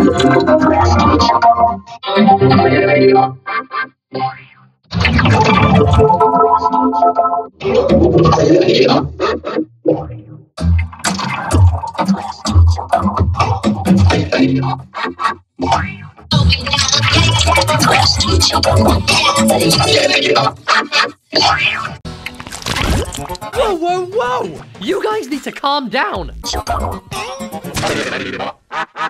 Whoa, whoa, whoa! You guys need to calm down!